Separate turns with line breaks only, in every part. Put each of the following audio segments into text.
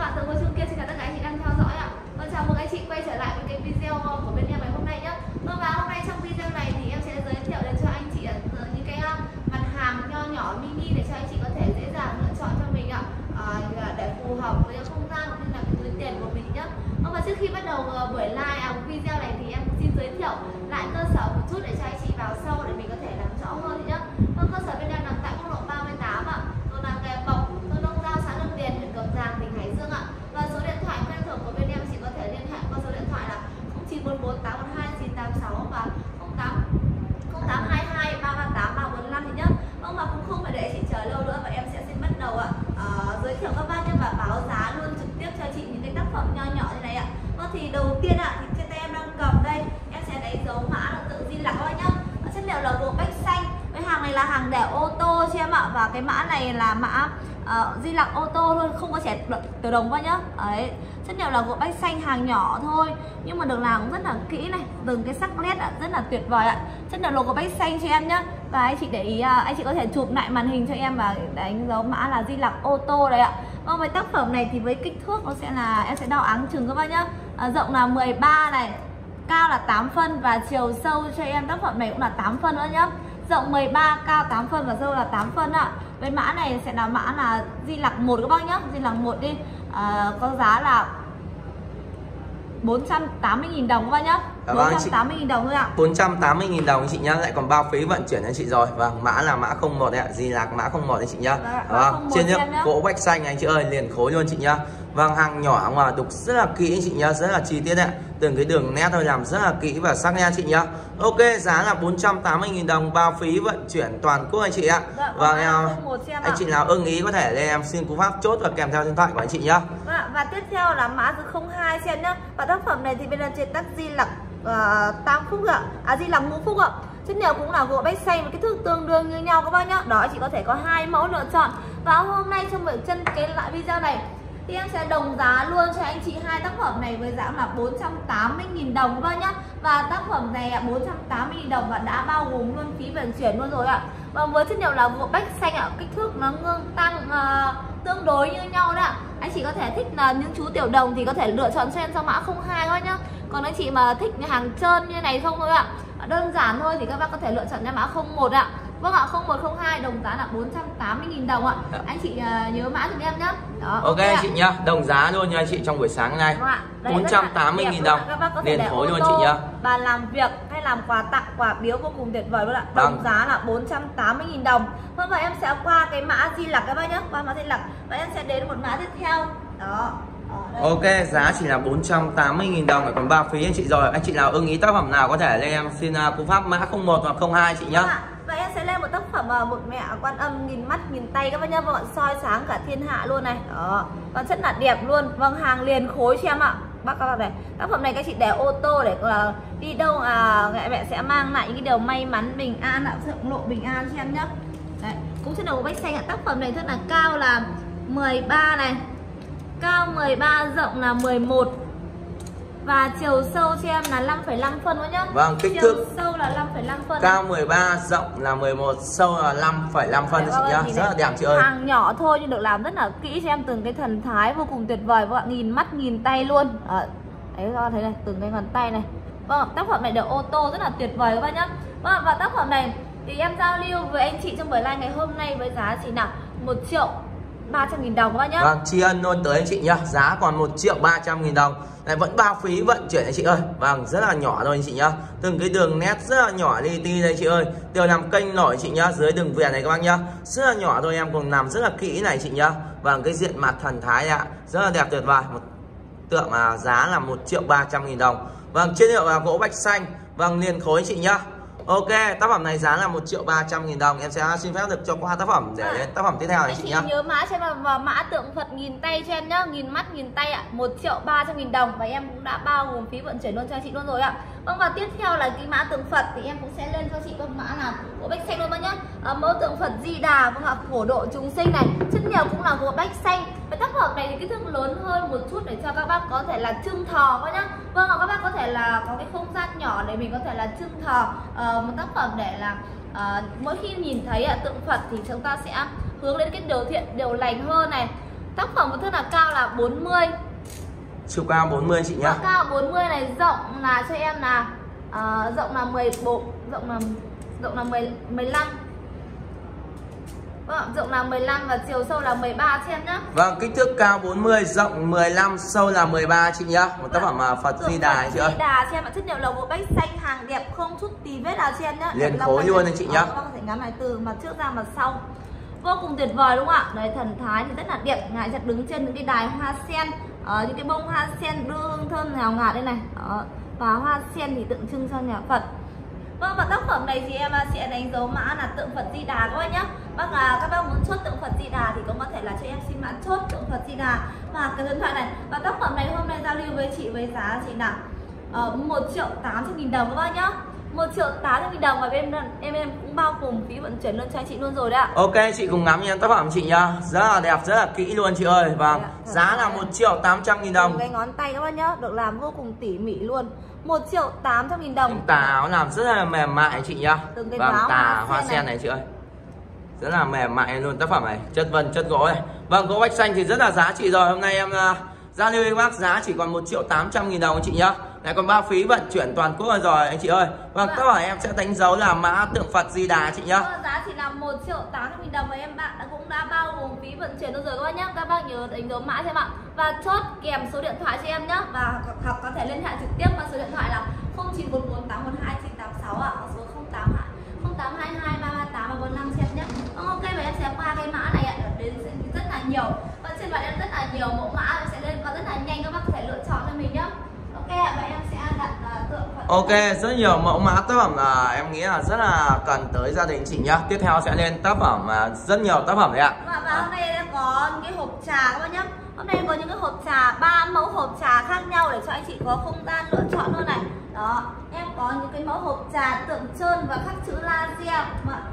bạn, Tường Cô Trung kia xin chào tất cả anh chị đang theo dõi ạ. Chào mừng anh chị quay trở lại với cái video của bên em ngày hôm nay nhé. Và hôm nay trong video này thì em sẽ giới thiệu đến cho anh chị những cái mặt hàng nho nhỏ mini để cho anh chị có thể dễ dàng lựa chọn cho mình ạ, để phù hợp với không gian cũng như là cái túi tiền của mình nhé. Và trước khi bắt đầu buổi live video này thì em xin giới thiệu lại cơ sở một chút để cho anh chị vào sâu để mình có thể làm rõ hơn nhé. Cơ sở bên em nằm tại quốc lộ 38 ạ, là kè Bọc, thôn Đông Giao, xã Đông Điền, huyện Cẩm Giàng, tỉnh Hải Dương ạ. Và số điện thoại quen thuộc của bên em chỉ có thể liên hệ qua số điện thoại là 0944 812 986 và 0822 338 345 thì nhé. Và cũng không phải để chị chờ lâu nữa và em sẽ xin bắt đầu ạ, giới thiệu các bác nhé và báo giá luôn trực tiếp cho chị những cái tác phẩm nho nhỏ như này ạ. Thì đầu tiên ạ, thì trên tay em đang cầm đây, em sẽ đánh dấu mã là tự Di Lặc các bác nhá. Chất liệu là gỗ bách xanh. Cái hàng này là hàng để ô tô cho em ạ, và cái mã này là mã Di Lặc ô tô thôi, không có trẻ từ đồng qua nhá. Đấy, chất liệu là gỗ bách xanh, hàng nhỏ thôi nhưng mà được làm cũng rất là kỹ này, từng cái sắc nét rất là tuyệt vời ạ. Chất liệu là gỗ bách xanh cho em nhá. Và anh chị để ý, anh chị có thể chụp lại màn hình cho em và đánh dấu mã là Di Lặc ô tô đấy ạ. Và với tác phẩm này thì với kích thước nó sẽ là, em sẽ đo áng chừng các bác nhá. Rộng là 13 này, cao là 8 phân và chiều sâu cho em tác phẩm này cũng là 8 phân nữa nhá. Rộng 13, cao 8 phân và sâu là 8 phân ạ. Với mã này sẽ là mã là Di Lặc 1 các bác nhá. Di Lặc 1 đi, có giá là 480.000 đồng các bác nhá. 480.000 đồng thôi ạ.
480.000 đồng anh chị nhá, lại còn bao phí vận chuyển anh chị rồi. Vâng, mã là mã 01 đấy ạ, Di Lặc mã 01 anh chị nhá. Vâng, trên nhá, gỗ bách xanh anh chị ơi, liền khối luôn chị nhá. Vâng, hàng nhỏ mà đục rất là kỹ anh chị nhá, rất là chi tiết đấy. Từng cái đường nét thôi làm rất là kỹ và sắc nét chị nhá. Ok, giá là 480.000 đồng, bao phí vận chuyển toàn quốc anh chị ạ. Vâng, anh chị nào ưng ý có thể lên em xin cú pháp chốt và kèm theo điện thoại của anh chị nhá.
Và tiếp theo là mã số 02 xem nhá. Và tác phẩm này thì bên trên tác Di Lặc Tam Phúc ạ, Di Lặc Ngũ Phúc ạ. Chất liệu cũng là gỗ bách xanh với kích thước tương đương như nhau các bác nhá. Đó, chị có thể có hai mẫu lựa chọn. Và hôm nay trong buổi chân cái lại video này thì em sẽ đồng giá luôn cho anh chị hai tác phẩm này với giá là 480.000 đồng các bác nhá. Và tác phẩm này 480.000 đồng và đã bao gồm luôn phí vận chuyển luôn rồi ạ. Và với chất liệu là gỗ bách xanh ạ, kích thước nó tương đối như nhau đấy ạ. Anh chị có thể thích là những chú tiểu đồng thì có thể lựa chọn cho em sang mã 02 các bác nhá. Còn anh chị mà thích hàng trơn như này không thôi ạ, đơn giản thôi thì các bác có thể lựa chọn cho mã 01 ạ. Vâng ạ, 0102 đồng giá là 480.000 đồng ạ. Anh chị nhớ mã giúp em nhá. Đó,
ok anh chị nhá, đồng giá luôn nha anh chị trong buổi sáng nay. 480.000 đồng. Liền khối luôn chị nhá.
Bàn làm việc hay làm quà tặng, quà biếu vô cùng tuyệt vời luôn ạ. Đồng giá là 480.000 đồng. Vâng, và em sẽ qua cái mã Di Lặc các bác nhá, qua mã Di Lặc và em sẽ đến một mã tiếp theo. Đó.
Ok, giá chỉ là 480.000 đồng phải còn bao phí anh chị rồi. Anh chị nào ưng ý tác phẩm nào có thể lên em xin cú pháp mã 01 hoặc 02 chị nhá.
Và em sẽ lên một tác phẩm một mẹ Quan Âm nghìn mắt nghìn tay các bác nhá, và soi sáng cả thiên hạ luôn này. Đó, và rất là đẹp luôn. Vâng, hàng liền khối cho em ạ. Các bạn này, tác phẩm này các chị để ô tô để đi đâu mẹ sẽ mang lại những cái điều may mắn bình an ạ, thượng lộ bình an cho em nhá. Đấy, cũng chất đầu bách xanh ạ. Tác phẩm này rất là cao là 13 này, cao 13, rộng là 11 và chiều sâu cho em là 5,5 phân nữa nhá.
Vâng, kích thước
sâu là 5,5 phân.
Cao 13, rộng là 11, sâu là 5,5 phân chị nhá. Rất là đẹp chị ơi.
Hàng nhỏ thôi nhưng được làm rất là kỹ cho em, từng cái thần thái vô cùng tuyệt vời các bạn, nghìn mắt nghìn tay luôn. Đấy, các bạn thấy này, từng cái ngón tay này. Vâng, tác phẩm này được ô tô rất là tuyệt vời các bạn nhá. Vâng, và tác phẩm này thì em giao lưu với anh chị trong buổi live ngày hôm nay với giá chỉ là 1.300.000 đồng các bác nhá.
Vâng, tri ân luôn tới anh chị nhá. Giá còn 1.300.000 đồng. Này vẫn bao phí vận chuyển anh chị ơi. Vâng, rất là nhỏ thôi anh chị nhá. Từng cái đường nét rất là nhỏ li ti đây chị ơi. Đều làm kênh nổi chị nhá. Dưới đường viền này các bác nhá. Rất là nhỏ thôi, em còn làm rất là kỹ này chị nhá. Vâng, cái diện mặt thần thái ạ, rất là đẹp tuyệt vời. Một tượng giá là 1.300.000 đồng. Vâng, chất liệu là gỗ bách xanh. Vâng, liền khối chị nhá. Ok, tác phẩm này giá là 1.300.000 đồng. Em sẽ xin phép được cho qua tác phẩm để đến tác phẩm tiếp theo này chị nhá.
Nhớ mã cho em và mã tượng Phật nghìn tay cho em nhá, nghìn mắt nghìn tay ạ, 1.300.000 đồng và em cũng đã bao gồm phí vận chuyển luôn cho chị luôn rồi ạ. Vâng, và tiếp theo là cái mã tượng Phật thì em cũng sẽ lên cho chị con mã là gỗ bách xanh luôn bác nhá. Mẫu tượng Phật Di Đà, vâng ạ, phổ độ chúng sinh này, chất liệu cũng là gỗ bách xanh. Và tác phẩm này thì kích thước lớn hơn một chút để cho các bác có thể là trưng thọ các nhá. Vâng ạ, các bác có thể là có cái không gian nhỏ để mình có thể là trưng thọ, một tác phẩm để là mỗi khi nhìn thấy tượng Phật thì chúng ta sẽ hướng đến cái điều thiện, điều lành hơn này. Tác phẩm có thước là cao là 40.
Chiều cao 40 anh chị nhá.
Cao 40 này, rộng là cho em là rộng là 14, rộng là 15. Vâng, rộng là 15 và chiều sâu là 13 cm nhá.
Vâng, kích thước cao 40, rộng 15, sâu là 13 chị nhá. Một tác phẩm Phật Di Đà anh chị ơi.
Di Đà cho em ạ, chất liệu lầu gỗ bách xanh, hàng đẹp, không chút tí vết nào cho em nhá.
Liền khối luôn anh chị nhá.
Các bác có thể ngắm này từ mặt trước ra mặt sau. Vô cùng tuyệt vời đúng không ạ? Đấy, thần thái thì rất là đẹp, ngài sẽ đứng trên những cái đài hoa sen, những cái bông hoa sen đưa hương thơm ngào ngạt đây này. Đó. Và hoa sen thì tượng trưng cho nhà Phật. Vâng, và tác phẩm này thì em sẽ đánh dấu mã là tượng Phật Di Đà các bác nhá. Các bác muốn chốt tượng Phật Di Đà thì cũng có thể là cho em xin mã chốt tượng Phật Di Đà và cái điện thoại này. Và tác phẩm này hôm nay giao lưu với chị với giá chị là 1.800.000 đồng các bác nhá. 1.800.000 đồng và em cũng bao cùng phí vận chuyển luôn cho anh chị luôn rồi đấy ạ.
Ok, chị cùng ngắm nhìn tác phẩm chị nhá. Rất là đẹp, rất là kỹ luôn chị ơi. Và giá là 1.800.000 đồng.
Cái ngón tay các bác nhá, được làm vô cùng tỉ mỉ luôn. 1.800.000 đồng.
Tà áo làm rất là mềm mại chị nhá.
Vâng,
tà hoa sen này chị ơi. Rất là mềm mại luôn tác phẩm này. Chất vân, chất gỗ này. Vâng, gỗ bách xanh thì rất là giá trị rồi. Hôm nay em giao lưu với bác giá chỉ còn 1.800.000 đồng anh chị nhá. Lại còn bao phí vận chuyển toàn quốc rồi anh chị ơi. Vâng, tác phẩm em sẽ đánh dấu là mã tượng Phật Di Đà chị nhá.
Giá chỉ là 1.800.000 đồng và em bạn cũng đã bao gồm phí vận chuyển luôn rồi các bác nhá. Các bác nhớ đánh dấu mã cho em ạ. Và chốt kèm số điện thoại cho em nhá. Và học có thể liên hệ trực tiếp qua số điện thoại là 0944 812 986 ạ, hoặc số 0822 338 345 cho em nhé. Ok, và em sẽ qua cái mã này ạ, đến rất là nhiều. Và trên bạn em rất là nhiều mẫu mã sẽ lên qua rất là nhanh, các bác có thể lựa chọn cho mình nhá. Ok ạ, và em sẽ đặt tượng Phật.
Ok, rất nhiều mẫu mã tác phẩm là em nghĩ là rất là cần tới gia đình chị nhá. Tiếp theo sẽ lên tác phẩm rất nhiều tác phẩm đấy ạ.
Và hôm nay em có những cái hộp trà các bác nhá. Hôm nay có những cái hộp trà, 3 mẫu hộp trà khác nhau để cho anh chị có không gian lựa chọn luôn này. Đó, em có những cái mẫu hộp trà tượng trơn và khắc chữ laser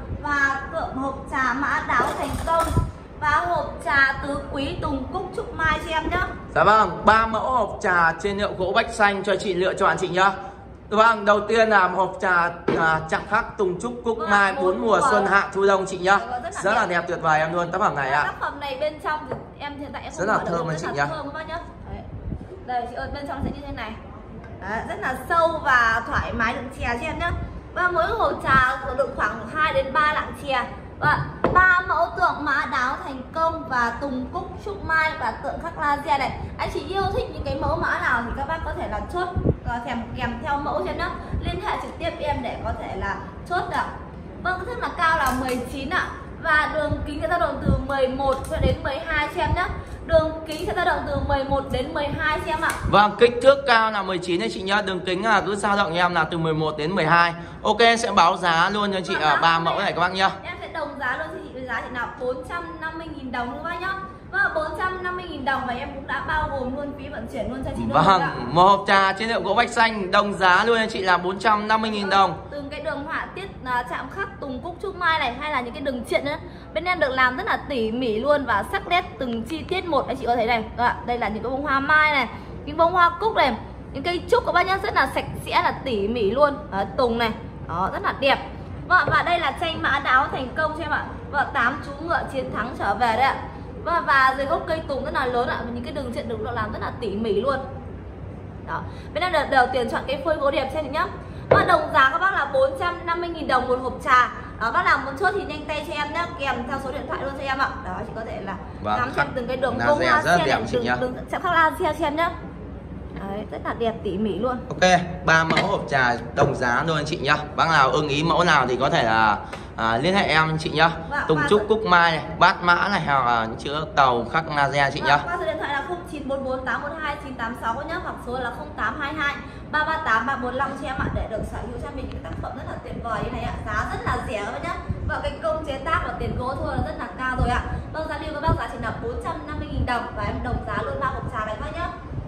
và tượng hộp trà mã đáo thành công và hộp trà tứ quý tùng cúc trúc mai cho em nhá.
Dạ vâng, 3 mẫu hộp trà trên liệu gỗ bách xanh cho chị lựa chọn chị nhá. Vâng, đầu tiên là hộp trà chạm khắc tùng trúc cúc mai 4 mùa xuân hạ thu đông chị nhá. Rất là đẹp tuyệt vời em luôn tác phẩm này ạ.
Tác phẩm này bên trong thì em hiện tại em
rất là thơm anh chị nhá.
Thơm các bác nhá. Đây chị ơi, bên trong sẽ như thế này. Đấy, rất là sâu và thoải mái đựng chè cho em nhá. Và mỗi hộp trà đựng khoảng 2 đến 3 lạng chè. Và 3 mẫu tượng mã đáo thành công và tùng cúc trúc mai và tượng khắc laser này. Anh chị yêu thích những cái mẫu mã nào thì các bác có thể là chốt kèm theo mẫu cho em nhá. Liên hệ trực tiếp em để có thể là chốt được. Vâng, cái thước là cao là 19 ạ. Và đường kính sẽ dao động từ 11 cho đến 12 cho em nhé. Đường kính sẽ dao động từ 11 đến 12 cho em ạ.
Vâng, kích thước cao là 19 anh chị nhá. Đường kính là cứ dao động em là từ 11 đến 12. Ok, sẽ báo giá luôn cho chị ở 3 mẫu này các bác nhá.
Em sẽ đồng giá luôn cho chị với giá chỉ là 450.000 đồng các bác nhá. Vâng, 450.000 đồng và em cũng đã bao gồm luôn phí vận chuyển luôn cho chị luôn.
Vâng, một hộp trà trên liệu gỗ bách xanh đồng giá luôn cho chị là 450.000 đồng.
Từng cái đường họa tiết chạm khắc tùng cúc trúc mai này hay là những cái đường triện nữa, bên em được làm rất là tỉ mỉ luôn và sắc nét từng chi tiết một. Anh chị có thấy này, đây là những cái bông hoa mai này, những bông hoa cúc này, những cây trúc các bác nhá, rất là sạch sẽ, là tỉ mỉ luôn. Tùng này, đó rất là đẹp. Và đây là tranh mã đáo thành công cho em ạ. Và 8 chú ngựa chiến thắng trở về đấy ạ. Và dưới gốc cây tùng rất là lớn ạ, và những cái đường triện được làm rất là tỉ mỉ luôn. Đó, bên em đều tiền chọn cái phôi gỗ đẹp cho em nhá. Và đồng giá các bác là 450.000 đồng một hộp trà. Đó, bác nào muốn chốt thì nhanh tay cho em nhé, kèm theo số điện thoại luôn cho em ạ. Đó, chị có thể là ngắm xem từng cái đường bông hoa sen này, đường chạm khắc laser cho em nhá. Đấy, rất là đẹp tỉ mỉ luôn.
Ok, 3 mẫu hộp trà đồng giá luôn anh chị nhá. Bác nào ưng ý mẫu nào thì có thể là liên hệ em chị nhá. Tùng trúc cúc mai này, bát mã này, hoặc là những chữ tàu khắc laser chị nhá.
Qua số điện thoại là 0944 812 986 nhá, hoặc số là 0822 338 345 cho em ạ, để được sở hữu cho mình những tác phẩm rất là tuyệt vời như này ạ. Giá rất là rẻ các bác nhá. Và cái công chế tác và tiền gỗ thôi là rất là cao rồi ạ. Vâng, giá lưu các bác giá chỉ là 450.000 đồng và em đồng giá luôn 3 hộp trà này các bác nhá.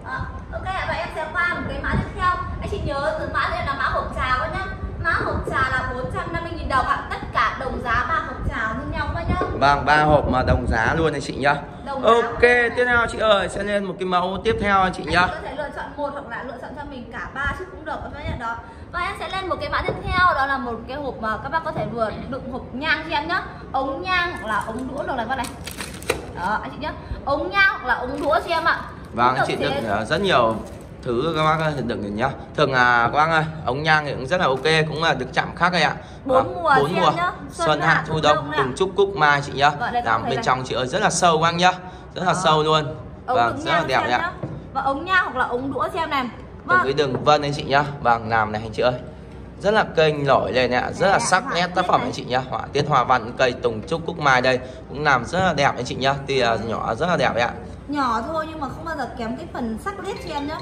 Ok ạ, và em sẽ qua một cái mã tiếp theo. Anh chị nhớ từ mã đây là mã hộp trà các nhá. Mã hộp trà là 450.000 đồng ạ. Tất cả đồng giá 3 hộp trà như nhau các nhá.
Vâng, 3 hộp mà đồng giá luôn anh chị nhá. Ok, tiếp theo chị ơi, sẽ lên một cái mẫu tiếp theo anh chị nhá.
Anh có thể lựa chọn một hoặc là lựa chọn cho mình cả 3 chứ cũng được các bác nhá. Đó. Và em sẽ lên một cái mã tiếp theo, đó là một cái hộp mà các bác có thể vừa đựng hộp nhang cho em nhá. Ống nhang hoặc là ống đũa được này các bác này. Đó anh chị nhá. Ống nhang hoặc là ống đũa cho em ạ.
Vâng, anh chị đựng rất nhiều thứ các bác ơi, đựng nhá. Thường là các bác ơi, ống nhang thì cũng rất là ok, cũng là được chạm khắc đây ạ.
Bốn mùa
nhá. Xuân hạ thu đông, từng trúc cúc mai chị nhá. Làm bên trong chị ơi rất là sâu các bác nhá. Rất là sâu luôn. Vâng, rất là đẹp đấy ạ.
Và ống nhang hoặc là ống đũa cho em này.
Từng cái đường vân anh chị nhá. Vâng, làm này anh chị ơi. Rất là kênh nổi lên ạ, rất là sắc nét tác phẩm anh chị nhá. Họa tiết hoa văn cây tùng trúc cúc mai đây cũng làm rất là đẹp anh chị nhá. Thì nhỏ rất là đẹp đấy ạ.
Nhỏ thôi nhưng mà không bao giờ kém cái phần sắc nét cho em nhá.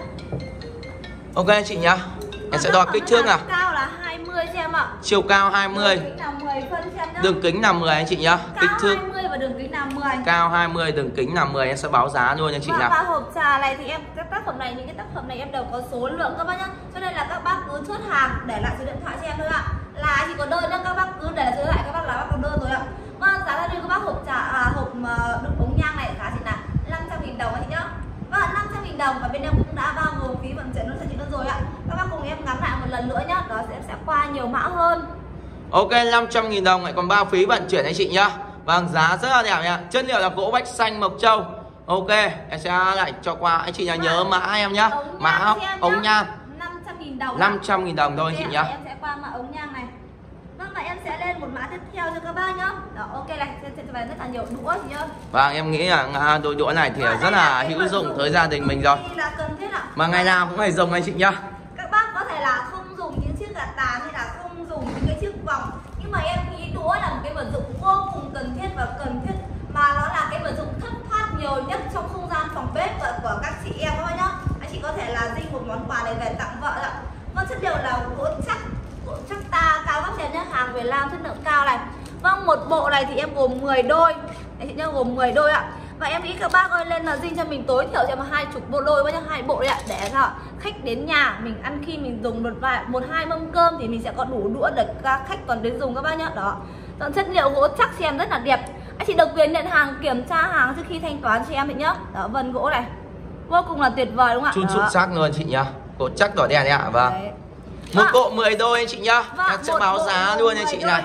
Ok anh chị nhá. Em sẽ đo kích thước nào.
Cao là 20 cho em ạ.
Chiều cao 20.
Đường kính là 10 phân cho em nhá.
Đường kính là 10 anh chị nhá. Kích thước
20 và đường kính là 10.
Cao 20, đường kính là 10, em sẽ báo giá luôn anh chị nhá.
Và hộp trà này thì em các tác phẩm này, những cái tác phẩm này em đều có số lượng các bác nhá. Cho nên là các bác cứ chốt hàng để lại số điện thoại cho em thôi ạ. Là chỉ có đơn nhá, các bác cứ để lại số điện thoại các bác là bác có đơn rồi ạ. Và giá là các bác hộp trà hộp đựng ống nhang này giá chỉ là 500.000 đồng anh chị nhá. Và 500.000 đồng và bên em cũng đã bao gồm phí vận chuyển luôn cho chị đơn rồi ạ. Các bác cùng em ngắm lại một lần nữa nhá. Đó sẽ qua nhiều mã hơn.
Ok, 500.000 đồng lại còn bao phí vận chuyển anh chị nhá. Vâng, giá rất là đẹp nha. Chất liệu là gỗ bách xanh Mộc Châu. Ok, em sẽ lại cho qua anh chị nhớ mã em nhá. Mã ống nhang
500.000 đồng.
500.000 đồng thôi anh chị nhá.
Em sẽ qua mã ống nhang này. Vâng, và em sẽ lên một mã tiếp theo cho các bác nhá. Đó, ok này, sẽ về rất là nhiều đũa chị nhá.
Vâng, em nghĩ là đôi đũa này thì rất là hữu dụng tới gia đình mình rồi.
Là cần thiết ạ.
Mà ngày nào cũng phải dùng anh chị nhá.
Các bác có thể là không dùng những chiếc gạt tàn hay là không dùng những cái chiếc vòng, nhưng mà em nghĩ đũa là một cái vật dụng vô cùng cần thiết và cần thiết, mà nó là cái vật dụng thất thoát nhiều nhất trong không gian phòng bếp của các chị em thôi nhá. Anh chị có thể là dinh một món quà này về tặng vợ ạ. Vâng, chất liệu là gỗ chắc ta cao gấp trên nhá, hàng Việt Nam chất lượng cao này. Vâng, một bộ này thì em gồm 10 đôi. Anh chị nhá, gồm 10 đôi ạ. Và em nghĩ các bác ơi, lên là dinh cho mình tối thiểu cho 20 bộ đôi với 2 bộ đấy ạ, để sao khách đến nhà mình ăn, khi mình dùng một hai mâm cơm thì mình sẽ có đủ đũa để các khách còn đến dùng các bác nhá. Đó, còn chất liệu gỗ chắc xem rất là đẹp. Anh chị độc quyền nhận hàng, kiểm tra hàng trước khi thanh toán cho em đấy nhá. Đó, vân gỗ này vô cùng là tuyệt vời đúng không ạ?
Chun sụn sắc luôn chị nhá. Gỗ chắc đỏ đen đấy ạ. Vâng. Đấy. Một bộ 10 đôi anh chị nhá. Em sẽ báo giá luôn anh chị này.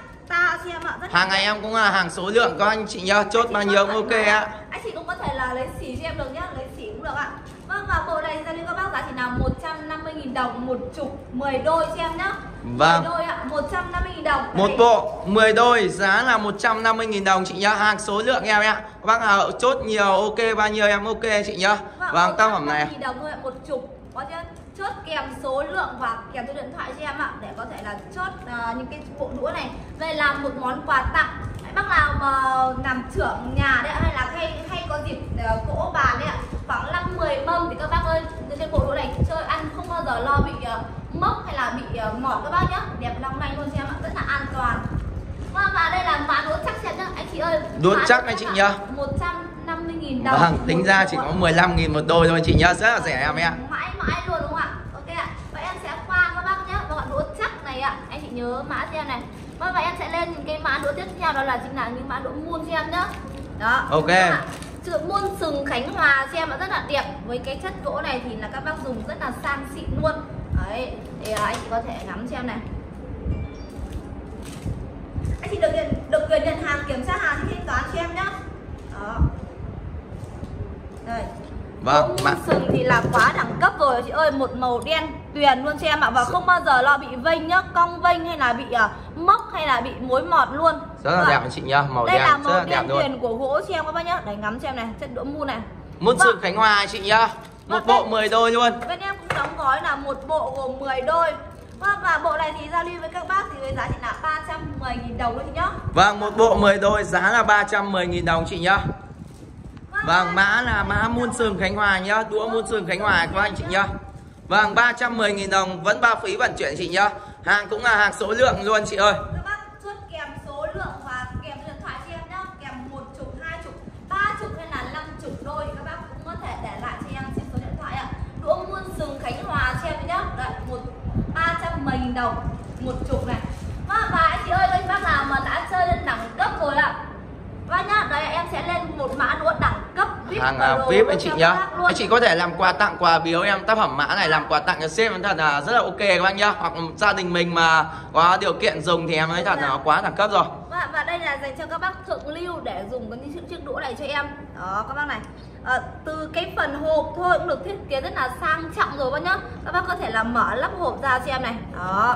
Hàng ngày em cũng là hàng số lượng các anh chị nhá, chốt bao nhiêu cũng ok ạ.
Anh chị cũng có thể là lấy xỉ cho em được nhá, lấy xỉ cũng được ạ. Vâng, và bộ này ra đi các bác giá chỉ là 150.000 đồng một chục 10 đôi cho em nhá.
Vâng.
10 đôi ạ, 150.000 đồng.
Một bộ 10 đôi giá là 150.000 đồng chị nhá, hàng số lượng em ạ. Các bác nào chốt nhiều ok bao nhiêu em ok chị nhá. Vâng, tác phẩm này.
150.000 đồng thôi ạ, một chục. Có chưa? Chốt kèm số lượng và kèm số điện thoại cho em ạ, để có thể là chốt những cái bộ đũa này về làm một món quà tặng. Bác nào mà làm trưởng nhà đấy, hay là hay có dịp cỗ bàn đấy ạ, khoảng 5-10 mâm thì các bác ơi, cái bộ đũa này chơi ăn không bao giờ lo bị mốc hay là bị mọt các bác nhá, đẹp long lanh luôn cho em ạ, rất là an toàn. Và đây là mã đũa chắc chắn nhá anh chị ơi.
Đũa chắc anh chị nhá.
150.000 đồng.
Vâng, tính ra chỉ có 15.000 một đôi thôi chị nhá, rất là rẻ em ạ.
Mãi mãi luôn đúng không ạ? Ok ạ. Và em sẽ qua các bác nhá, và đũa chắc này ạ, anh chị nhớ mã cho em này. Và em sẽ lên những cái mã đũa tiếp theo, đó là chính là những mã đũa muôn cho em nhá. Đó.
Ok.
Chữ muôn sừng Khánh Hòa cho em nó rất là đẹp, với cái chất gỗ này thì là các bác dùng rất là sang xịn luôn. Đấy, thì anh chị có thể ngắm cho em này. Anh chị được quyền nhận hàng, kiểm tra hàng thì thanh toán cho em nhá. Đó. Đây.
Vâng,
muôn sừng thì là quá đẳng cấp rồi chị ơi, một màu đen tuyền luôn cho em ạ, và không bao giờ lo bị vênh nhá, cong vênh hay là bị mốc hay là bị mối mọt luôn.
Rất là đẹp chị nhá, màu đen rất là đẹp luôn. Đây là màu đen
tuyền của gỗ cho em các bác nhá, để ngắm cho em này, chất đũa muôn này.
Muôn sừng Khánh Hòa chị nhá. Một bộ 10 đôi luôn.
Bên em cũng đóng gói là một bộ gồm 10 đôi. Và bộ này thì giao lưu với các bác thì với giá chỉ là 310.000 đồng thôi chị nhá.
Vâng, một bộ 10 đôi giá là 310.000 đồng chị nhá. Vâng, mã là mã muôn sừng Khánh Hòa nhá, đũa muôn sừng Khánh Hòa các anh chị nhá. Vâng, 310.000 đồng vẫn bao phí vận chuyển chị nhá. Hàng cũng là hàng số lượng luôn chị ơi.
Các bác chốt kèm số lượng và kèm điện thoại cho em nhá, kèm 1 chục, 2 chục, 3 chục hay là 50 đôi thì các bác cũng có thể để lại cho em trên số điện thoại ạ. Đũa muôn sừng Khánh Hòa cho em nhá. Đấy, 310.000 đồng một chục này. Và anh chị ơi, các bác nào mà đã chơi lên đẳng cấp rồi ạ. Và nhá, đây em sẽ lên một mã đũa đẳng cấp VIP.
Hàng VIP anh chị nhá. Anh chị có thể làm quà tặng, quà biếu em tác phẩm mã này, làm quà tặng cho sếp em thật là rất là ok các bác nhá. Hoặc gia đình mình mà có điều kiện dùng thì em nói thật là nó quá đẳng cấp rồi.
Và đây là dành cho các bác thượng lưu để dùng cái chiếc đũa này cho em. Đó các bác này. Từ cái phần hộp thôi cũng được thiết kế rất là sang trọng rồi bác nhá. Các bác có thể là mở lắp hộp ra cho em này. Đó.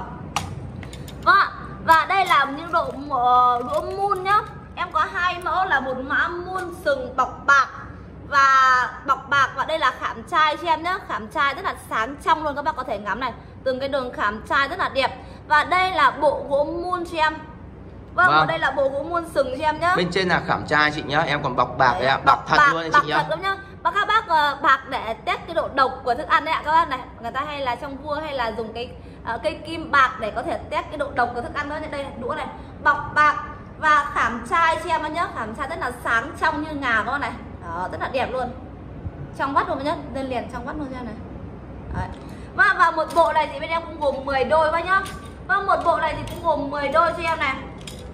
Và đây là những đũa mun nhá. Em có hai mẫu là một mã mun sừng bọc bạc và đây là khảm trai cho em nhá. Khảm trai rất là sáng trong luôn, các bác có thể ngắm này. Từng cái đường khảm trai rất là đẹp. Và đây là bộ gỗ mun cho em. Vâng, đây là bộ gỗ mun sừng cho em nhá.
Bên trên là khảm trai chị nhá, em còn bọc bạc đấy ạ, bạc thật luôn đấy chị nhá.
Bạc thật lắm nhá. Và các bác bạc để test cái độ độc của thức ăn đấy ạ các bác này. Người ta hay là trong vua hay là dùng cái cây kim bạc để có thể test cái độ độc của thức ăn đó. Đây đũa này, bọc bạc và khảm trai cho em nhá. Khảm trai rất là sáng trong như ngà các bác này. Đó, rất là đẹp luôn. Trong vắt luôn nhá, lên liền trong vắt luôn cho em này. Đấy. Và một bộ này thì bên em cũng gồm 10 đôi bác nhá. Vâng, một bộ này thì cũng gồm 10 đôi cho em này.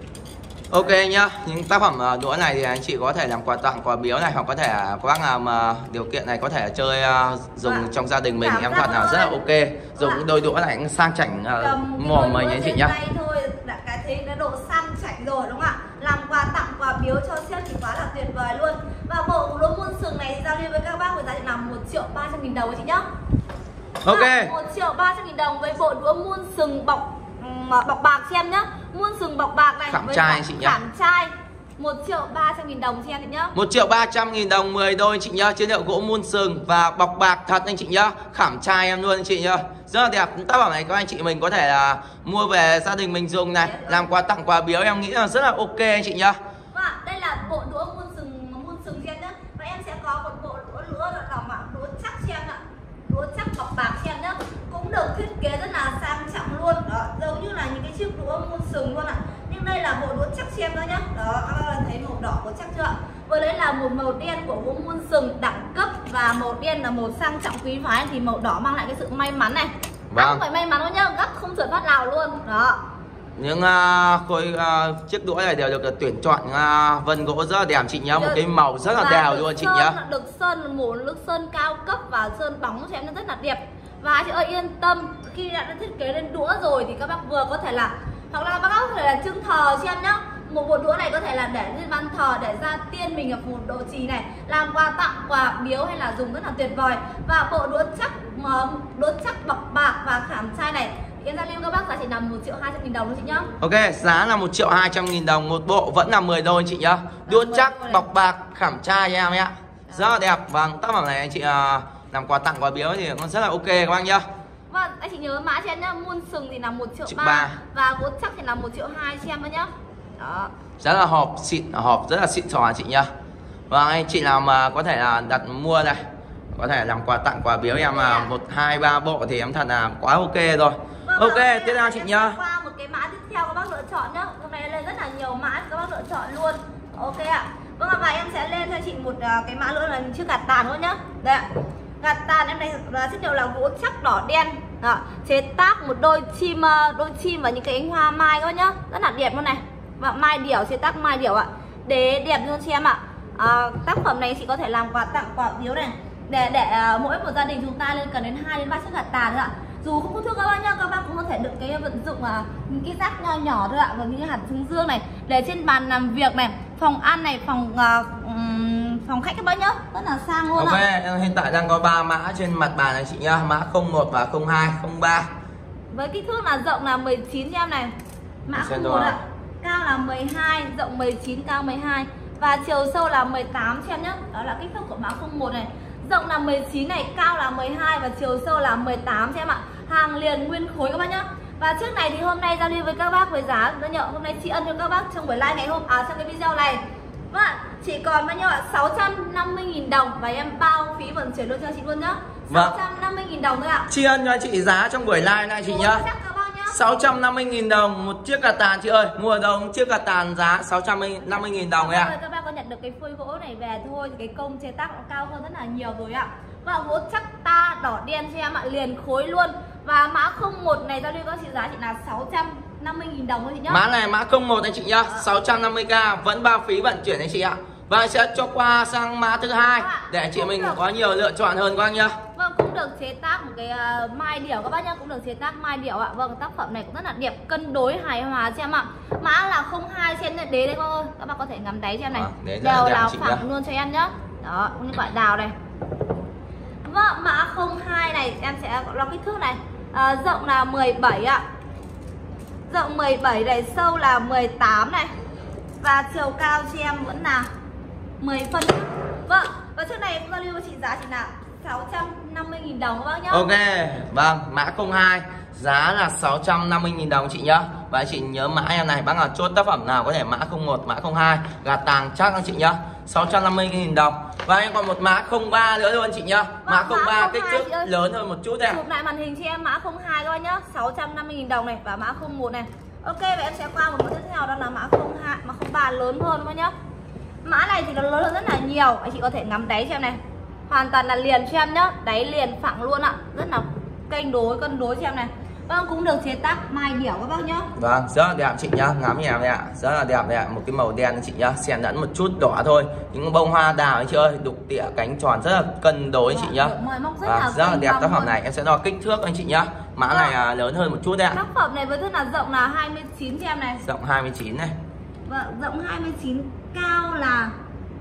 Ok nhá, những tác phẩm đũa này thì anh chị có thể làm quà tặng, quà biếu này, hoặc có thể các bác nào mà điều kiện này có thể chơi dùng trong gia đình mình, em thật là rất là ok. Dùng đôi đũa này cũng sang chảnh mồm mình anh chị nhá.
Thôi đã thấy cái độ sang chảnh rồi đúng không ạ? Làm quà tặng, quà biếu cho sếp thì quá là tuyệt vời luôn. Và bộ đũa muôn sừng này thì giao lưu với các bác với giá trị là 1.300.000 đồng chị nhá.
Ok.
1.300.000 đồng với bộ đũa muôn sừng bọc bạc cho em nhá. Muôn sừng bọc bạc này
khảm trai chị nhá.
Khảm trai 1.300.000 đồng cho em chị nhá.
1.300.000 đồng 10 đôi chị nhá, chất liệu gỗ muôn sừng và bọc bạc thật anh chị nhá. Khảm trai em luôn anh chị nhá. Rất là đẹp. Tác phẩm này các anh chị mình có thể là mua về gia đình mình dùng này, làm quà tặng, quà biếu, em nghĩ là rất là ok anh chị nhá.
Và đây là bộ đũa muôn sừng cho em nhá. Và em sẽ có một bộ đũa nữa là đũa chắc cho em ạ. Đũa chắc bọc bạc cho em nhá. Cũng được thiết kế rất là sang trọng luôn. Đó, giống như là những cái chiếc đũa muôn sừng luôn ạ. Nhưng đây là bộ đũa chắc cho em đó nhá. Đó, các bạn thấy màu đỏ của chắc chưa? Vừa đấy là một màu đen của gỗ muôn sừng đẳng cấp và màu đen là màu sang trọng quý phái, thì màu đỏ mang lại cái sự may mắn này.
Vâng.
Không phải may mắn đâu nhá, gắt không trượt phát nào luôn. Đó.
Những chiếc đũa này đều được tuyển chọn vân gỗ rất là đẹp chị nhá, một cái màu rất là đều luôn chị nhá.
Được sơn mổ nước sơn cao cấp và sơn bóng cho em nó rất là đẹp. Và chị ơi yên tâm, khi đã thiết kế lên đũa rồi thì các bác vừa có thể là, hoặc là các bác có thể là trưng thờ cho em nhá. Một bộ đũa này có thể là để lên ban thờ, để ra tiên mình ở một đồ trì này, làm quà tặng, quà biếu hay là dùng rất là tuyệt vời. Và bộ đũa chắc bọc bạc và khảm trai này em giao lưu các bác giá chỉ là 1.200.000 đồng thôi chị nhá.
Ok, giá là 1.200.000 đồng một bộ, vẫn là 10 đôi chị nhá. Đũa chắc bọc bạc khảm trai cho em nhá. Rất là đẹp. Vâng, tác phẩm này anh chị làm quà tặng, quà biếu thì nó rất là ok các bác nhá.
Vâng, anh chị nhớ mã cho em nhá, muôn sừng thì là 1.3 và gỗ chắc thì là 1.2 cho em nhá. Đó.
Rất là hộp xịn, hộp rất là xịn sò chị nhá. Vâng, anh chị nào mà có thể là đặt mua này, có thể làm quà tặng, quà biếu em là 1, 2, 3 bộ thì em thật là quá ok rồi.
Vâng,
ok, tiếp theo chị nhá.
Qua một cái mã tiếp theo các bác lựa chọn nhá. Hôm nay lên rất là nhiều mã các bác lựa chọn luôn. Ok ạ. Vâng, và em sẽ lên cho chị một cái mã nữa là chiếc gạt tàn nữa nhá. Đây ạ. Gạt tàn em này là chất liệu là gỗ chắc đỏ đen. Đó, chế tác một đôi chim và những cái cánh hoa mai các bác nhá. Rất là đẹp luôn này. Và mai điểu, chế tác mai điểu ạ. Để đẹp luôn cho em ạ. Tác phẩm này chị có thể làm quà tặng, quà biếu này. Để mỗi một gia đình chúng ta lên cần đến 2 đến 3 chiếc gạt tàn nữa ạ. Dù không có thuốc các bác nhá, các bác cũng có thể đựng cái vận dụng những cái rác nho nhỏ thôi ạ, và những cái hạt hướng dương này để trên bàn làm việc này, phòng ăn này, phòng khách các bác nhá, rất là sang luôn.
Ok, hiện tại đang có 3 mã trên mặt bàn này chị nhá, mã 01 và 02, 03.
Với kích thước là rộng là 19 cho em này, mã 01 ạ, cao là 12, rộng 19, cao 12 và chiều sâu là 18 cho em nhá. Đó là kích thước của mã 01 này. Rộng là 19 này, cao là 12 và chiều sâu là 18 cho em ạ. Hàng liền nguyên khối các bác nhá. Và chiếc này thì hôm nay giao lưu với các bác với giá hôm nay chị ân cho các bác trong buổi live ngày trong cái video này. Vâng, chỉ còn bao nhiêu ạ? 650.000 đồng và em bao phí vận chuyển luôn cho chị luôn nhá. 650.000 đồng thôi ạ.
Tri ân cho chị giá trong buổi live này chị nhá. 650.000 đồng một chiếc gạt tàn chị ơi. Mua ở đâu chiếc gạt tàn giá 650.000 đồng ạ.
Các bác có nhận được cái phôi gỗ này về thôi thì cái công chế tác nó cao hơn rất là nhiều rồi ạ. Và gỗ chắc ta đỏ đen cho em ạ, liền khối luôn. Và mã 01 này giao lưu có chị giá chỉ là 650.000 đồng thôi chị nhá.
Mã này mã 01 anh chị nhá, 650k vẫn bao phí vận chuyển anh chị ạ. Và sẽ cho qua sang mã thứ hai để chị mình có nhiều lựa chọn hơn các anh nhá.
Vâng, cũng được chế tác một cái mai điểu các bác nhá, cũng được chế tác mai điểu ạ. Vâng, tác phẩm này cũng rất là đẹp, cân đối hài hòa cho em ạ. Mã là 02 cho em đế đây cô ơi, các bác có thể ngắm đáy cho em này, đều đào phẳng luôn cho em nhá. Đó, cũng như quả đào này. Vâng, mã 02 này em sẽ lo kích thước này, rộng là 17 ạ, rộng 17 này, sâu là 18 này, và chiều cao cho em vẫn là 10 phân. Vâng, và trước này em giao lưu với chị giá chỉ là 650.000 đồng các bác nhá.
Ok, vâng, mã 02 giá là 650.000 đồng chị nhá. Và chị nhớ mã em này, bác nào chốt tác phẩm nào có thể mã 01, mã 02 gà tàng chắc anh chị nhá. 650.000 đồng. Và em còn một mã 03 nữa luôn chị nhá. Mã 03 kích thước lớn hơn một chút đây.
Chụp lại màn hình cho em mã 02 các bác nhá, 650.000 đồng này, và mã 01 này. Ok, và em sẽ qua một mã tiếp theo, đó là mã 02, mã 03 lớn hơn các bác nhá. Mã này thì nó lớn hơn rất là nhiều, anh chị có thể ngắm đáy cho em này, hoàn toàn là liền cho em nhá, đáy liền phẳng luôn ạ, rất là cân đối cho em này. Vâng, cũng được chế tác mai điểu các bác nhá.
Vâng, rất là đẹp chị nhá, ngắm nhà em đây ạ, rất là đẹp đây ạ, một cái màu đen chị nhá, xen lẫn một chút đỏ thôi, những bông hoa đào anh chị ơi, đục tỉa cánh tròn rất là cân đối chị nhá. Rất là đẹp tác phẩm này, em sẽ đo kích thước anh chị nhá. Mã này lớn hơn một chút đấy ạ.
Tác phẩm này với thước là rộng là 29 cho em này.
Rộng 29 này.
Vâng, rộng 29, cao là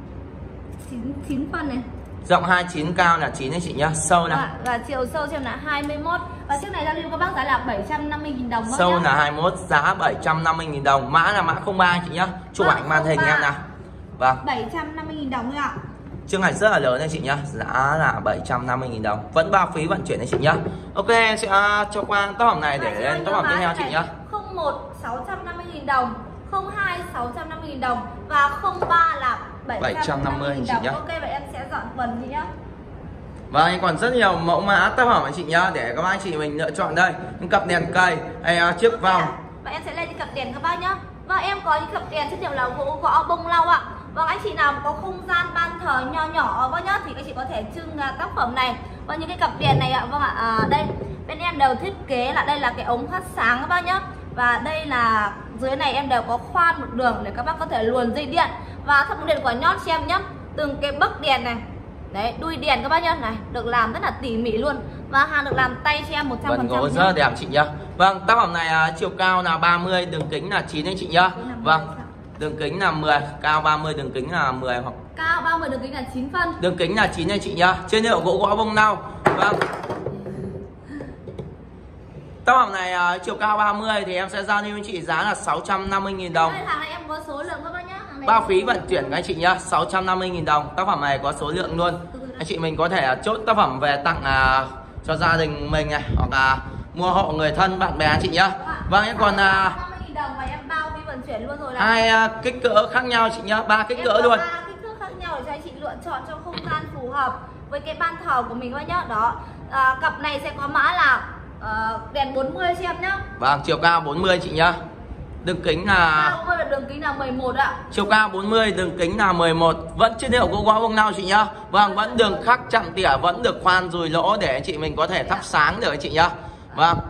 9 phân này.
Rộng 29, cao là 9 đấy chị nhá. Sâu này.
Và chiều sâu cho em là 21. Và chiếc này giao lưu các bác giá là 750.000 đồng.
Sâu nhá. Là 21, giá 750.000 đồng. Mã là mã 03 chị nhá. Chụp ảnh màn hình em nào. Vâng.
750.000 đồng thôi ạ.
Chiếc này rất là lớn đấy chị nhá. Giá là 750.000 đồng. Vẫn bao phí vận chuyển đấy chị nhá. Ok, em sẽ cho qua tác phẩm này để lên tác phẩm tiếp theo chị nhá.
01 650.000 đồng, 02 650.000 đồng và 03 là 750.000
chị
đồng.
nhá.
Ok, vậy em sẽ dọn phần chị nhá.
Vâng, còn rất nhiều mẫu mã tác phẩm anh chị nhá, để các bác anh chị mình lựa chọn đây. Những cặp đèn cây hay chiếc vòng.
Và em sẽ lên những cặp đèn các bác nhá. Và em có những cặp đèn chất liệu là gỗ gõ bông lau ạ. Và anh chị nào có không gian ban thờ nho nhỏ các nhá thì các chị có thể trưng tác phẩm này. Và những cái cặp đèn này ạ, vâng ạ, đây bên em đều thiết kế là đây là cái ống phát sáng các bác nhá. Và đây là dưới này em đều có khoan một đường để các bác có thể luồn dây điện. Và thắp đèn quả nhót cho em nhá. Từng cái bấc đèn này, đấy, đuôi đèn các bác nhá, này được làm rất là tỉ mỉ luôn. Và hàng được làm tay cho em 100%.
Vân gỗ rất là đẹp chị nhá. Vâng, tác phẩm này chiều cao là 30, đường kính là 9 anh chị nhá. Vâng, đường kính là 10, cao 30, đường kính là 10 hoặc
cao 30, đường kính là 9 phân.
Đường kính là 9 anh chị nhá. Trên hiệu gỗ gõ bông lau. Vâng. Tác phẩm này chiều cao 30 thì em sẽ giao lưu với chị giá là 650.000 đồng.
Hàng này em có số lượng các bác nhá.
Bao phí vận chuyển các anh chị nhá, 650.000 đồng. Tác phẩm này có số lượng luôn. Anh chị mình có thể chốt tác phẩm về tặng cho gia đình mình này, hoặc là mua hộ người thân bạn bè anh chị nhá. Vâng, em còn
50.000 đồng và em bao phí vận chuyển luôn rồi là
hai kích cỡ khác nhau chị nhá, 3 kích cỡ luôn.
3 kích thước khác nhau để cho anh chị lựa chọn cho không gian phù hợp với cái ban thờ của mình các nhá. Đó. Cặp này sẽ có mã là đèn 40 cho em nhá.
Vâng, chiều cao 40 chị nhá. Đường kính là
40 và đường kính là 11 ạ.
Chiều cao 40, đường kính là 11. Vẫn chất liệu gỗ gõ bông lau chị nhá. Vâng, vẫn đường khắc chạm tỉa, vẫn được khoan dùi lỗ để anh chị mình có thể thắp sáng được anh chị nhá. Vâng.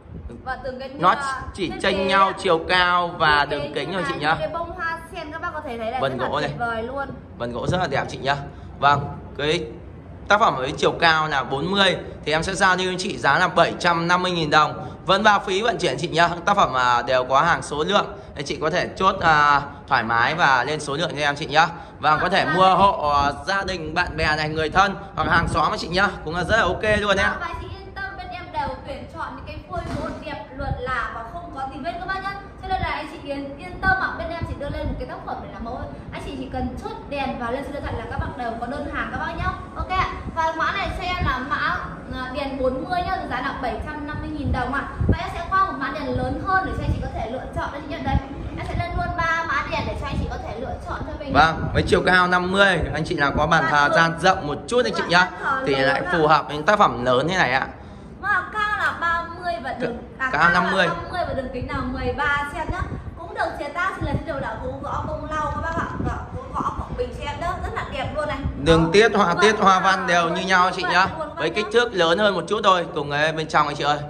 Và từng cái
nó chỉ chênh nhau chiều cao và đường kính thôi chị nhá.
Cái bông hoa sen các bác có thể thấy là
vân gỗ này,
vời luôn.
Vân gỗ rất là đẹp chị nhá. Vâng, cái tác phẩm với chiều cao là 40 thì em sẽ giao cho anh chị giá là 750.000 đồng. Vẫn bao phí vận chuyển chị nhá. Tác phẩm đều có hàng số lượng. Anh chị có thể chốt thoải mái và lên số lượng cho em chị nhá. Và có thể mua hộ gia đình, bạn bè này, người thân hoặc hàng xóm với chị nhá. Cũng là rất là ok luôn nhá.
Và chị yên tâm, bên em đều tuyển chọn những cái phôi gỗ đẹp, lượt là và không có gì vết các bác nhá. Cho nên là anh chị yên tâm ạ, bên em chỉ đưa lên một cái tác phẩm để làm mẫu. Anh chị chỉ cần chốt đèn và lên số điện thoại là các bạn đều có đơn hàng các bác nhá. Ok ạ. Và mã này cho em là mã đèn 40 nhá, giá là 750.000 đồng ạ. Và em sẽ qua một mã đèn lớn hơn để cho anh chị có thể lựa chọn đây chị nhận đây. Em sẽ lên luôn 3 mã đèn để cho anh chị có thể lựa chọn cho mình.
Vâng, với chiều cao 50, anh chị nào có bàn thờ gian rộng một chút anh chị nhá, thì lại phù hợp với tác phẩm lớn thế này ạ.
Và cao là 30 và đường
cao 50
và đường kính là 13 cm nhá. Cũng được chế tác trên là đều là gỗ gõ bông lau các bác ạ. Gỗ gõ Quảng Bình cho em đó, rất là đẹp luôn này.
Đường tiết, họa tiết, hoa văn đều như nhau chị nhá. Với kích thước lớn hơn một chút thôi, cùng bên trong anh chị ơi.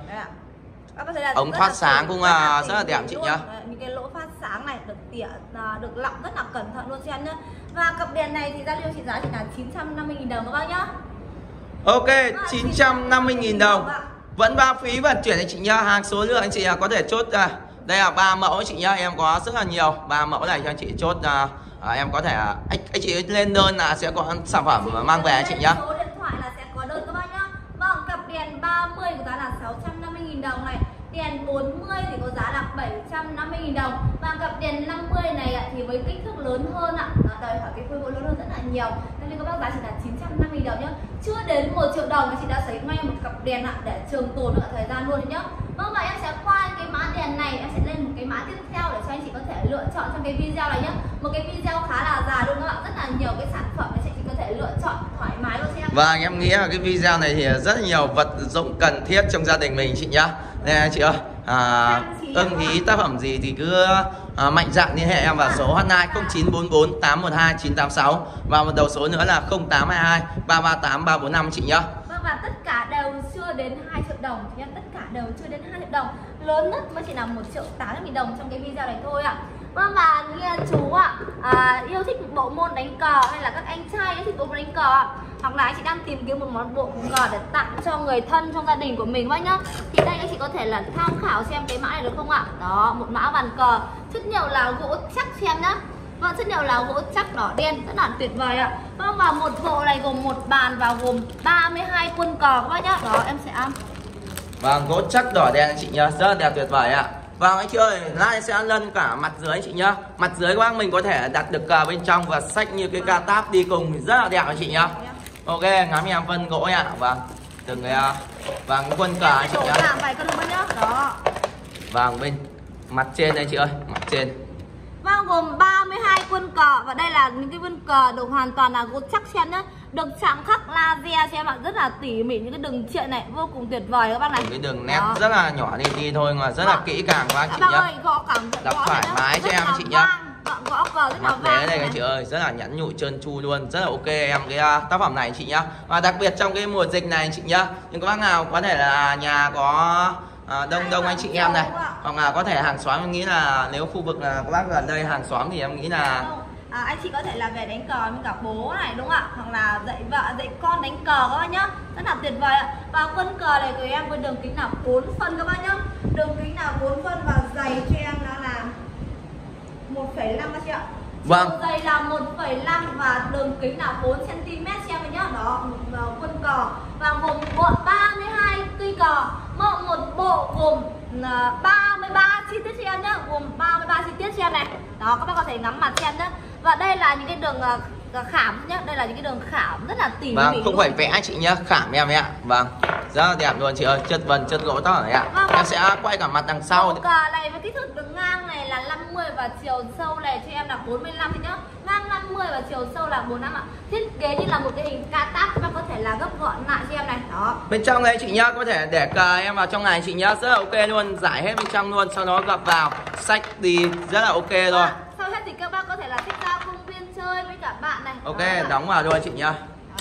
Ống thoát sáng cũng rất là đẹp chị nhá.
Những cái lỗ phát sáng này được tỉa, được lọc rất là cẩn thận luôn cho em nhá. Và cặp đèn này thì giao lưu trị giá chỉ là 950.000 đồng các bác nhá.
Ok, 950.000 đồng. Vẫn bao phí vận chuyển anh chị nhá. Hàng số lượng anh chị có thể chốt đây là 3 mẫu anh chị nhá. Em có rất là nhiều 3 mẫu này cho anh chị chốt. Em có thể anh chị lên đơn là sẽ có sản phẩm mang về anh chị nhá.
Số điện thoại là sẽ có đơn các bác nhá. Vâng, cặp đèn 30 có giá là 650.000 đồng này. Đèn 40 thì có giá là 750.000 đồng. Và cặp đèn 50 này thì với kích thước lớn hơn ạ, đòi hỏi cái khối lượng lớn hơn rất là nhiều, nên các bác giá chỉ là 950.000 đồng nhá. Chưa đến 1 triệu đồng thì chị đã sấy ngay một cặp đèn ạ, để trường tồn ở thời gian luôn nhá. Vâng, và em sẽ qua cái mã đèn này, em sẽ lên một cái mã tiếp theo để cho anh chị có thể lựa chọn trong cái video này nhá. Một cái video khá là dài luôn các bạn, rất là nhiều cái sản phẩm để chị có thể lựa chọn thoải mái luôn xem.
Và em nghĩ là cái video này thì rất là nhiều vật dụng cần thiết trong gia đình mình chị nhá. Nên anh chị ơi, ưng ý tác phẩm gì thì cứ mạnh dạn liên hệ em vào số hotline 0944 812 986 và một đầu số nữa là 0822 338 345 chị nhá.
Vâng, và tất cả đều chưa đến 2 triệu đồng nhé, tất cả đều chưa đến 2 triệu đồng, lớn nhất mới chỉ là 1.800.000 đồng trong cái video này thôi ạ. Vâng, và như chú yêu thích bộ môn đánh cờ, hay là các anh trai yêu thích bộ môn đánh cờ, hoặc là anh chị đang tìm kiếm một món bộ cờ để tặng cho người thân trong gia đình của mình vậy nhá, thì đây anh chị có thể là tham khảo xem cái mã này được không ạ? Đó, một mã bàn cờ chất liệu là gỗ chắc xem nhá. Vâng, chất liệu là gỗ chắc đỏ đen rất là tuyệt vời ạ. Vâng, và một bộ này gồm một bàn và gồm 32 quân cờ các bác nhá. Đó, em sẽ
Vâng, gỗ chắc đỏ đen anh chị nhá, rất là đẹp tuyệt vời ạ. Vâng anh chị ơi, lát em sẽ lân cả mặt dưới anh chị nhá. Mặt dưới các bác mình có thể đặt được cờ bên trong và xách như cái ca táp đi cùng, rất là đẹp anh chị nhá. Ok, ngắm em phân gỗ ạ. Vâng, từng cái vâng quân cờ anh chị nhá.
Đó.
Vâng, bên mặt trên đây chị ơi, mặt trên.
Vâng, gồm 32 quân cờ, và đây là những cái quân cờ được hoàn toàn là gỗ chắc xem nhá, được chạm khắc laser xem ạ, rất là tỉ mỉ, những cái đường triện này vô cùng tuyệt vời các bác này.
Cái đường nét rất là nhỏ đi thôi mà rất là kỹ càng các anh chị nhá.
Ơi, gõ cảm
đọc thoải mái cho em chị nhá.
Gõ cờ rất là
vang. Mặt đây anh chị ơi, rất là nhẵn nhụi trơn tru luôn, rất là ok em cái tác phẩm này anh chị nhá. Và đặc biệt trong cái mùa dịch này anh chị nhá, nhưng các bác nào có thể là nhà có đông anh chị em này, hoặc là có thể hàng xóm, em nghĩ là nếu khu vực là các bác gần đây hàng xóm thì em nghĩ là
anh chị có thể là về đánh cờ với cả bố này đúng không ạ, hoặc là dạy vợ dạy con đánh cờ các bác nhá, rất là tuyệt vời ạ. Và quân cờ này của em với đường kính là 4 phân các bác nhá, đường kính là 4 phân và dày cho em nó là 1,5 các chị ạ.
Vâng.
Chiều dày là 1,5 và đường kính là 4 cm cho em nhá. Đó, một quân cờ và gồm bộ 32 cây cờ. Một bộ gồm 33 chi tiết cho em nhá, gồm 33 chi tiết cho em này. Đó, các bác có thể ngắm mặt xem nhá. Và đây là những cái đường khảm nhá, đây là những cái đường khảm rất là tỉ mỉ.
Vâng, không phải vẽ chị nhá, khảm em ạ. Vâng, rất là đẹp luôn chị ơi, chất vân chất gỗ to này ạ. Em sẽ quay cả mặt đằng sau.
Cờ này với kích thước đường ngang này là 50 và chiều sâu này cho em là 45 thì nhá. Ngang 50 và chiều sâu là 45 ạ. Thiết kế như là một cái hình ca táp, các bác có thể là gấp gọn lại cho em này. Đó.
Bên trong đây chị nhá, có thể để cờ em vào trong này chị nhá, rất là ok luôn, giải hết bên trong luôn, sau đó gập vào, xách đi rất là ok rồi.
Sau hết thì các bác có thể là thích ra công viên chơi với cả bạn này.
Ok, đó, đóng vào luôn chị nhá.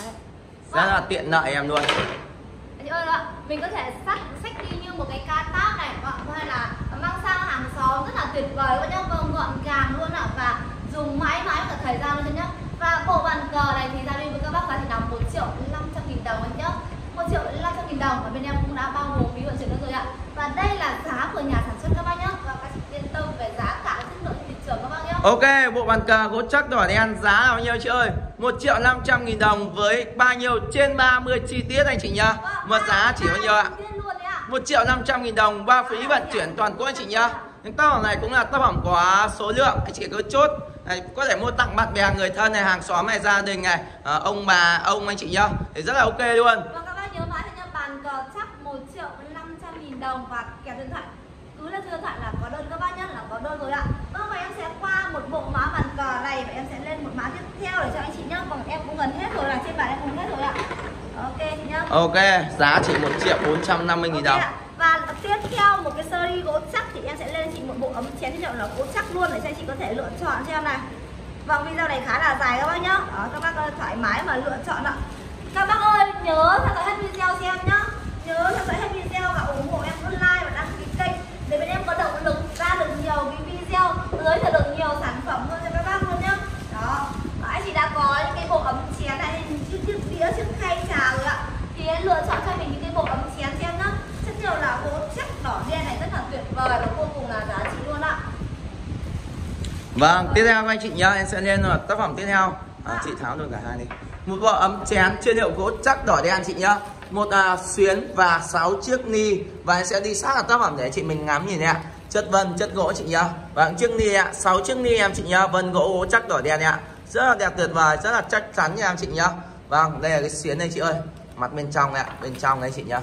Rất là tiện lợi em luôn.
Chị ơi ạ, mình có thể xách đi như một cái ca táp này, hay là mang sang hàng xóm rất là tuyệt vời các nhá, gọn gàng luôn ạ, và dùng mãi mãi cả thời gian luôn nhá. Và bộ bàn cờ này thì giao lưu với các bác giá thì là 1.500.000 đồng anh nhá. 1.500.000 đồng và bên em cũng đã bao gồm phí vận chuyển rồi ạ. Và đây là giá của nhà sản xuất các bác nhá, và các chị yên tâm về giá cả chất lượng thị trường các bác nhá.
Ok, bộ bàn cờ gỗ chắc đỏ đen giá là bao nhiêu chị ơi? 1.500.000 đồng với bao nhiêu? Trên 30 chi tiết anh chị nhá. Một giá chỉ bao nhiêu ạ? 1.500.000 đồng, bao phí vận chuyển toàn quốc anh chị nhá. Những tác phẩm này cũng là tác phẩm có số lượng, anh chị cứ chốt này, có thể mua tặng bạn bè người thân này, hàng xóm này, gia đình này, ông bà ông anh chị nhá, thì rất là ok luôn.
Và các bác nhớ mãi cho bàn cờ chắc 1.500.000 đồng và kèm điện thoại, cứ là điện thoại là có đơn các bác nhá, là có đơn rồi ạ. Vâng, và em sẽ qua một bộ mã bàn cờ này và em sẽ lên một mã tiếp theo để cho anh chị nhá, còn em cũng gần hết rồi, là trên bàn em cũng hết rồi ạ. Ok chị nhá.
Ok, giá chỉ 1.450.000 đồng.
Và tiếp theo một cái series gỗ chắc thì em sẽ lên chị một bộ ấm chén như là gỗ chắc luôn để cho anh chị có thể lựa chọn cho em này. Vâng, video này khá là dài các bác nhá. Đó, các bác thoải mái mà lựa chọn ạ. Các bác ơi, nhớ theo dõi hết video cho em nhá. Nhớ theo dõi hết video và ủng hộ em like và đăng ký kênh để bên em có động lực ra được nhiều cái video, giới thiệu được nhiều sản phẩm hơn cho các bác luôn nhá. Đó. Và anh chị đã có những cái bộ ấm chén này, chiếc đĩa, chiếc khay trà rồi ạ. Thì
Vâng, tiếp theo các anh chị nhá, em sẽ lên tác phẩm tiếp theo. Chị tháo được cả hai đi. Một bộ ấm chén chuyên hiệu gỗ chắc đỏ đen chị nhá. Một xuyến và 6 chiếc ni. Và em sẽ đi sát vào tác phẩm để chị mình ngắm nhìn nè. Chất vân, chất gỗ chị nhá. Và chiếc ni ạ, 6 chiếc ni em chị nhá. Vân gỗ chắc đỏ đen ạ. Rất là đẹp tuyệt vời, rất là chắc chắn nha em chị nhá. Vâng, đây là cái xuyến đây chị ơi. Mặt bên trong ạ, bên trong đây chị nhá.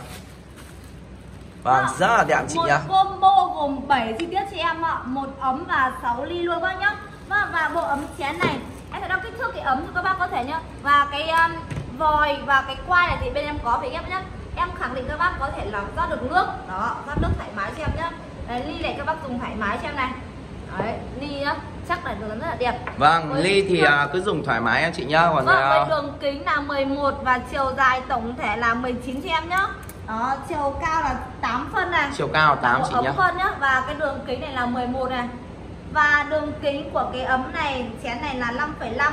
Vâng, rất là đẹp chị nhá.
Một combo gồm 7 chi tiết chị em ạ. Một ấm và 6 ly luôn các nhá. Và bộ ấm chén này em sẽ đo kích thước cái ấm cho các bác có thể nhá. Và cái vòi và cái quai này thì bên em có với em nhá. Em khẳng định các bác có thể là rót được nước. Đó, rót nước thoải mái cho em nhá. Đấy, ly này các bác dùng thoải mái cho em này. Đấy, ly nhá, chắc là đường rất là đẹp.
Vâng, ly thì cứ dùng thoải mái em chị nhá. Còn
với đường kính là 11 và chiều dài tổng thể là 19 cho em nhá. Đó, chiều cao là 8 phân này.
Chiều cao 8 chị nhá.
Phân nhá. Và cái đường kính này là 11 này. Và đường kính của cái ấm này, chén này là 5,5.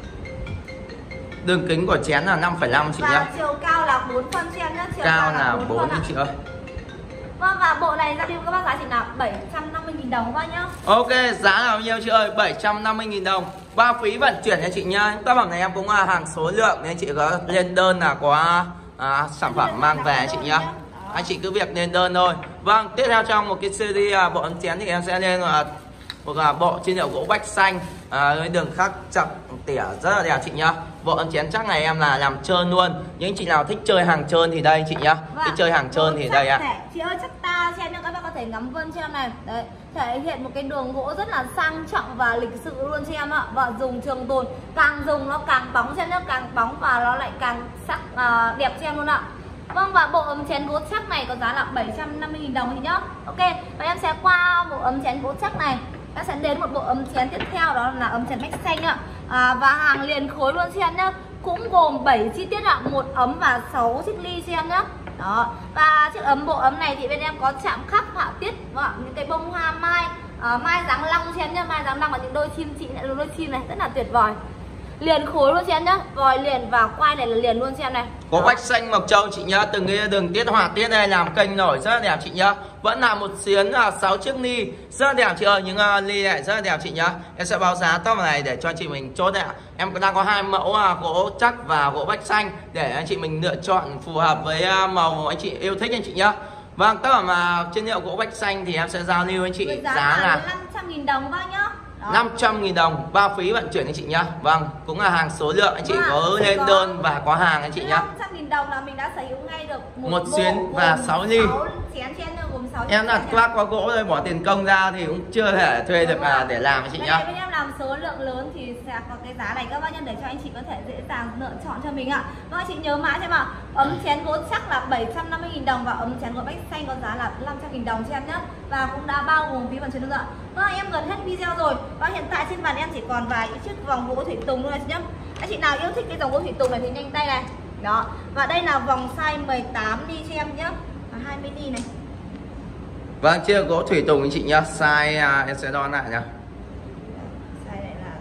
Đường kính của chén là 5,5 chị nhá.
Và chiều cao là 4 phân cho em nhá. Chiều
cao là 4 chị ơi.
Vâng, và bộ này ra đi các bác giá chỉ là 750.000 đồng các bác nhá.
Ok, giá là bao nhiêu chị ơi? 750.000 đồng. Bao phí vận chuyển nha chị nhá. Tác phẩm này em cũng hàng số lượng nên chị có lên đơn là có sản phẩm mang về chị nhá. Anh chị cứ việc lên đơn thôi. Vâng, tiếp theo trong một cái series bộ ấm chén thì em sẽ lên một bộ chuyên hiệu gỗ bách xanh, đường khắc chặt tỉa rất là đẹp chị nhá. Bộ ấm chén chắc này em là làm trơn luôn. Những chị nào thích chơi hàng trơn thì đây chị nhá. Thích chơi hàng trơn thì đây ạ.
Chị ơi, chắc ta xem cho các bác có thể ngắm vân cho em này. Đấy, thể hiện một cái đường gỗ rất là sang trọng và lịch sự luôn cho em ạ. Và dùng trường tồn, càng dùng nó càng bóng cho em nhá, càng bóng và nó lại càng sắc đẹp cho em luôn ạ. Vâng, và bộ ấm chén gỗ chắc này có giá là 750.000 đồng chị nhá. Ok, và em sẽ qua bộ ấm chén gỗ chắc này. Em sẽ đến một bộ ấm chén tiếp theo, đó là ấm chén bách xanh ạ. Và hàng liền khối luôn cho em nhá. Cũng gồm 7 chi tiết ạ, một ấm và 6 chiếc ly cho em nhá. Đó. Và chiếc bộ ấm này thì bên em có chạm khắc họa tiết những cái bông hoa mai, mai dáng long cho em nhá, mai dáng long và những đôi chim chị lại đôi chim này rất là tuyệt vời. Liền khối luôn cho em nhá, vòi liền và quai này là liền luôn cho em này.
Có bách xanh mộc châu chị nhá, từng cái đường tiết họa tiết này làm kênh nổi rất là đẹp chị nhá. Vẫn là một xiến 6 chiếc ly rất là đẹp chị ơi, những ly này rất là đẹp chị nhá. Em sẽ báo giá tóc này để cho chị mình chốt ạ. Em đang có 2 mẫu gỗ chắc và gỗ bách xanh để anh chị mình lựa chọn phù hợp với màu anh chị yêu thích anh chị nhá. Vâng, tất cả chuyên hiệu gỗ bách xanh thì em sẽ giao lưu anh chị
giá là 500.000 đồng bác nhá.
500.000 đồng bao phí vận chuyển anh chị nhá. Vâng, cũng là hàng số lượng anh chị có lên đơn và có hàng anh chị nhá.
500.000 đồng là mình đã sở hữu ngay được
một xuyến và 6 ly.
6 chén gồm 6
em là bác có gỗ rồi bỏ tiền công ra thì cũng chưa thể thuê được để làm anh chị nhá.
Bên em làm số lượng lớn thì sẽ có cái giá này các bác nhân để cho anh chị có thể dễ dàng lựa chọn cho mình ạ. Vâng, anh chị nhớ mãi xem ạ. Ấm chén gỗ chắc là 750.000 đồng và ấm chén gỗ bách xanh có giá là 500.000 đồng cho em nhé. Và cũng đã bao gồm phí vận chuyển nữa. Vâng, em gần hết video rồi. Và hiện tại trên bàn em chỉ còn vài chiếc vòng gỗ thủy tùng thôi anh chị nhé. Anh chị nào yêu thích cái dòng gỗ thủy tùng này thì nhanh tay này. Đó. Và đây là vòng size 18 ly cho em nhé. 20 ly này.
Vâng, chiếc gỗ thủy tùng anh chị nhá. Size em sẽ đo lại nhá.
Size này là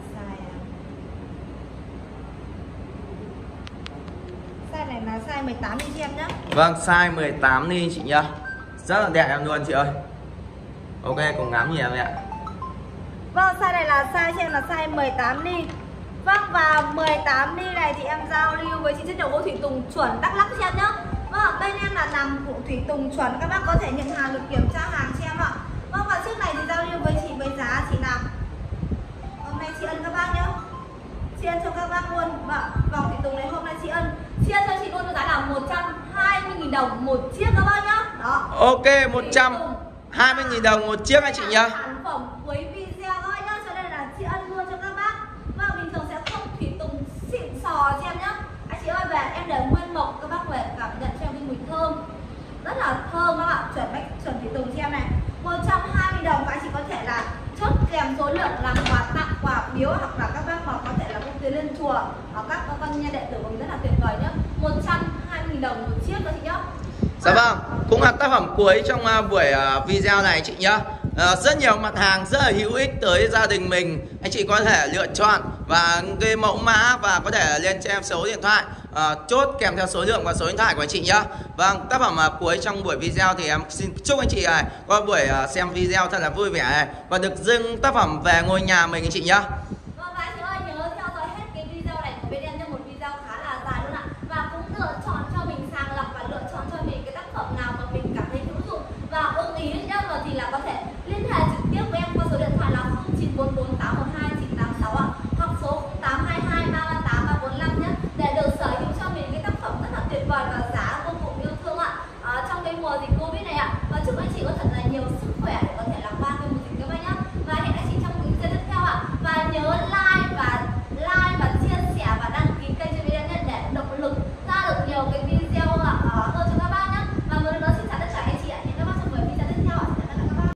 size này là size 18 ly cho em nhé.
Vâng, size 18 ly chị nhá. Rất là đẹp em luôn chị ơi. Ok, cùng ngắm nhìn em ạ.
Vâng, size này là size cho em là size 18 ly. Vâng, và 18 ly này thì em giao lưu với chị chất liệu gỗ thủy tùng chuẩn Đắk Lắk cho em nhá. Vâng, bên em là làm gỗ thủy tùng chuẩn, các bác có thể nhận hàng được kiểm tra hàng cho em ạ. Vâng, và chiếc này thì giao lưu với chị với giá chỉ là hôm nay chị ân các bác nhá. Chị ân cho các bác luôn. Vâng, vòng thủy tùng này hôm nay chị ân cho chị luôn với giá là 120.000 đồng một chiếc các bác nhá. Đó.
Ok, 120.000 đồng một chiếc anh chị nhá.
Sản phẩm cuối video các bác nhá, cho nên là chị ân luôn cho các bác. Vâng, bình thường sẽ không thủy tùng xịn sò cho em nhá. Anh chị ơi, về em để nguyên mộc các bác về cảm nhận cho em cái mùi thơm rất là thơm các bạn. Chuẩn thủy tùng cho em này 120.000 đồng. Và anh chị có thể là chốt kèm số lượng làm quà tặng, quà biếu, hoặc là các bác có thể là công ty lên chùa hoặc các con nha đệ tử của mình rất là tuyệt vời nhá. 120.000 đồng một chiếc đó chị nhá.
Dạ vâng, cũng là tác phẩm cuối trong buổi video này chị nhá. Rất nhiều mặt hàng rất là hữu ích tới gia đình mình. Anh chị có thể lựa chọn và cái mẫu mã và có thể lên cho em số điện thoại chốt kèm theo số lượng và số điện thoại của anh chị nhá. Vâng, tác phẩm cuối trong buổi video thì em xin chúc anh chị có buổi xem video thật là vui vẻ này và được dâng tác phẩm về ngôi nhà mình anh chị nhá.